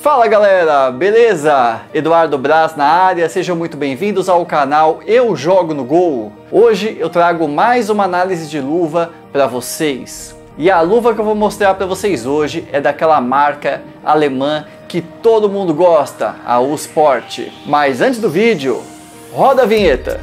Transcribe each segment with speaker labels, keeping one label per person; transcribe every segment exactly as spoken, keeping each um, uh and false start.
Speaker 1: Fala galera, beleza? Eduardo Braz na área, sejam muito bem-vindos ao canal Eu Jogo no Gol. Hoje eu trago mais uma análise de luva para vocês. E a luva que eu vou mostrar para vocês hoje é daquela marca alemã que todo mundo gosta, a Usport. Mas antes do vídeo, roda a vinheta!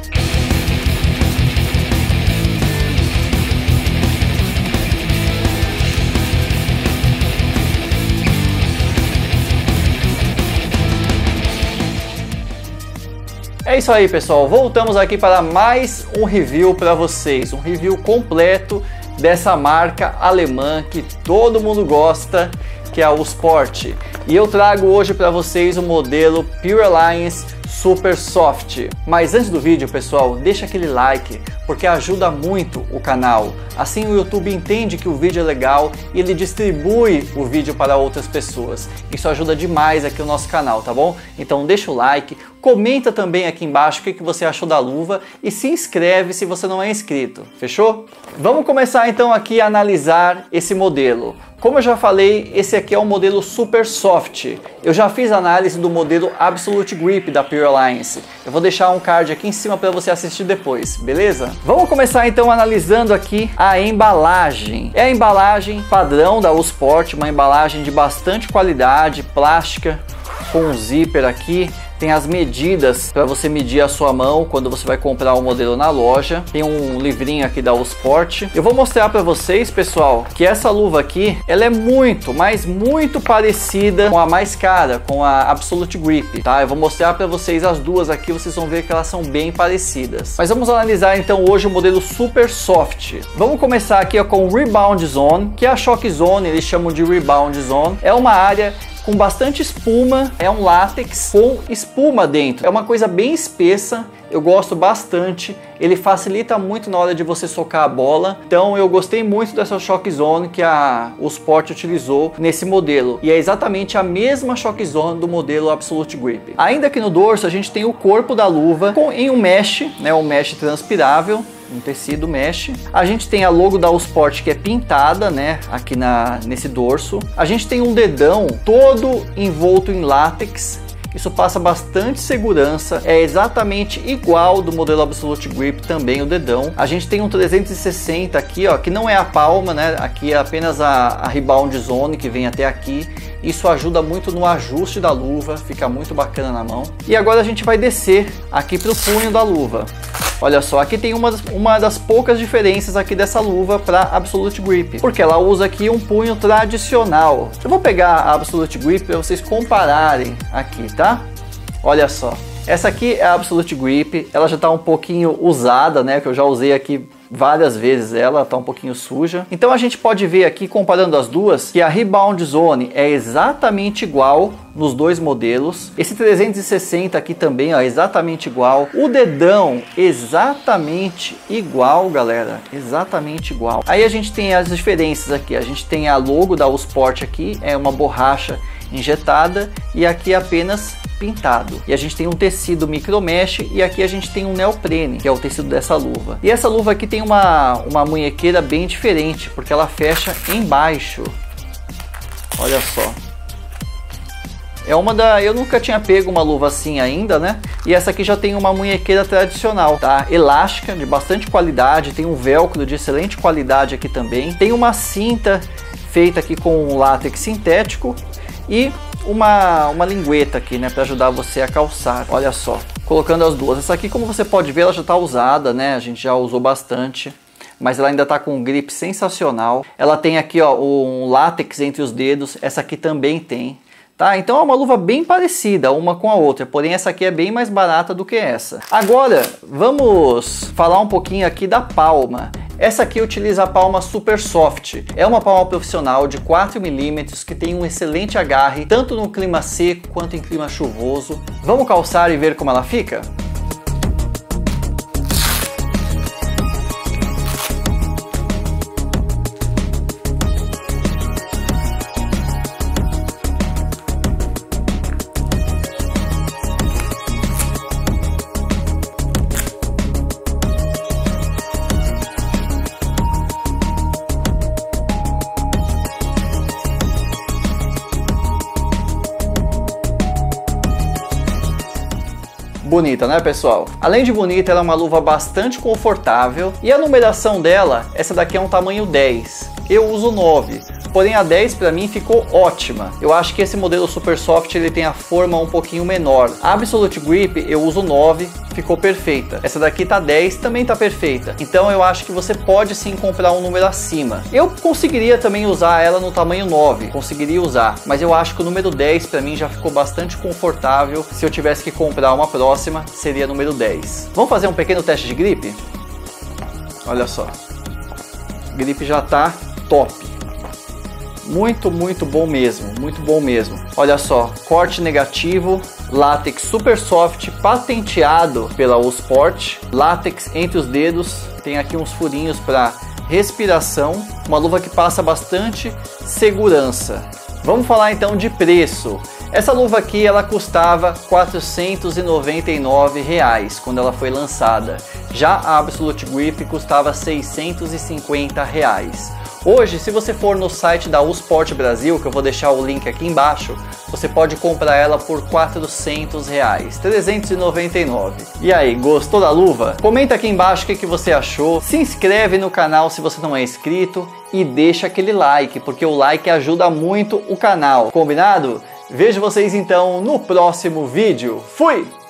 Speaker 1: É isso aí, pessoal, voltamos aqui para mais um review para vocês, um review completo dessa marca alemã que todo mundo gosta, que é a Usport. E eu trago hoje para vocês o modelo Pure Alliance Super Soft. Mas antes do vídeo, pessoal, deixa aquele like, porque ajuda muito o canal. Assim o YouTube entende que o vídeo é legal e ele distribui o vídeo para outras pessoas. Isso ajuda demais aqui o nosso canal, tá bom? Então deixa o like, comenta também aqui embaixo o que você achou da luva e se inscreve se você não é inscrito, fechou? Vamos começar então aqui a analisar esse modelo. Como eu já falei, esse aqui é o modelo Super Soft. Eu já fiz análise do modelo Absolute Grip da Pure Alliance. Eu vou deixar um card aqui em cima para você assistir depois, beleza? Vamos começar então analisando aqui a embalagem. É a embalagem padrão da Usport, uma embalagem de bastante qualidade, plástica, com um zíper aqui. Tem as medidas para você medir a sua mão quando você vai comprar o modelo na loja. Tem um livrinho aqui da Usport. Eu vou mostrar para vocês, pessoal, que essa luva aqui, ela é muito, mas muito parecida com a mais cara, com a Absolute Grip, tá? Eu vou mostrar para vocês as duas aqui, vocês vão ver que elas são bem parecidas. Mas vamos analisar então hoje o modelo Super Soft. Vamos começar aqui ó, com o Rebound Zone, que é a Shock Zone, eles chamam de Rebound Zone. É uma área com bastante espuma, é um látex com espuma dentro. É uma coisa bem espessa, eu gosto bastante, ele facilita muito na hora de você socar a bola. Então eu gostei muito dessa Shock Zone que a Usport utilizou nesse modelo. E é exatamente a mesma Shock Zone do modelo Absolute Grip. Ainda que no dorso a gente tem o corpo da luva com, em um mesh, né, um mesh transpirável. Um tecido mesh. A gente tem a logo da Usport que é pintada, né, aqui na, nesse dorso. A gente tem um dedão todo envolto em látex. Isso passa bastante segurança, é exatamente igual do modelo Absolute Grip também o dedão. A gente tem um trezentos e sessenta aqui, ó, que não é a palma, né? Aqui é apenas a, a Rebound Zone que vem até aqui. Isso ajuda muito no ajuste da luva, fica muito bacana na mão. E agora a gente vai descer aqui para o punho da luva. Olha só, aqui tem uma das, uma das poucas diferenças aqui dessa luva para Absolute Grip, porque ela usa aqui um punho tradicional. Eu vou pegar a Absolute Grip para vocês compararem aqui, tá? Olha só, essa aqui é a Absolute Grip, ela já está um pouquinho usada, né? Que eu já usei aqui várias vezes, ela está um pouquinho suja. Então a gente pode ver aqui, comparando as duas, que a Rebound Zone é exatamente igual nos dois modelos. Esse trezentos e sessenta aqui também, ó, é exatamente igual. O dedão, exatamente igual, galera. Exatamente igual. Aí a gente tem as diferenças aqui. A gente tem a logo da Usport aqui, é uma borracha injetada, e aqui é apenas pintado. E a gente tem um tecido micro mesh e aqui a gente tem um neoprene, que é o tecido dessa luva. E essa luva aqui tem uma, uma munhequeira bem diferente, porque ela fecha embaixo. Olha só. É uma da... Eu nunca tinha pego uma luva assim ainda, né? E essa aqui já tem uma munhequeira tradicional, tá? Elástica, de bastante qualidade, tem um velcro de excelente qualidade aqui também. Tem uma cinta feita aqui com um látex sintético e uma, uma lingueta aqui, né, para ajudar você a calçar. Olha só, colocando as duas. Essa aqui, como você pode ver, ela já está usada, né? A gente já usou bastante, mas ela ainda está com um grip sensacional. Ela tem aqui, ó, um látex entre os dedos. Essa aqui também tem, tá? Então é uma luva bem parecida uma com a outra, porém essa aqui é bem mais barata do que essa. Agora vamos falar um pouquinho aqui da palma. Essa aqui utiliza a palma Super Soft. É uma palma profissional de quatro milímetros que tem um excelente agarre, tanto no clima seco quanto em clima chuvoso. Vamos calçar e ver como ela fica? Bonita, né, pessoal? Além de bonita, ela é uma luva bastante confortável e a numeração dela, essa daqui é um tamanho dez. Eu uso nove. Porém a dez para mim ficou ótima. Eu acho que esse modelo Super Soft ele tem a forma um pouquinho menor. A Absolute Grip eu uso nove, ficou perfeita. Essa daqui tá dez, também tá perfeita. Então eu acho que você pode sim comprar um número acima. Eu conseguiria também usar ela no tamanho nove, conseguiria usar, mas eu acho que o número dez para mim já ficou bastante confortável. Se eu tivesse que comprar uma próxima, seria número dez. Vamos fazer um pequeno teste de gripe? Olha só. Gripe já tá top. Muito, muito bom mesmo, muito bom mesmo. Olha só, corte negativo, látex super soft, patenteado pela Usport, látex entre os dedos, tem aqui uns furinhos para respiração, uma luva que passa bastante segurança. Vamos falar então de preço. Essa luva aqui ela custava quatrocentos e noventa e nove reais quando ela foi lançada. Já a Absolute Grip custava seiscentos e cinquenta reais. Hoje, se você for no site da Usport Brasil, que eu vou deixar o link aqui embaixo, você pode comprar ela por quatrocentos reais, trezentos e noventa e nove reais. E aí, gostou da luva? Comenta aqui embaixo o que, que você achou, se inscreve no canal se você não é inscrito e deixa aquele like, porque o like ajuda muito o canal, combinado? Vejo vocês então no próximo vídeo. Fui!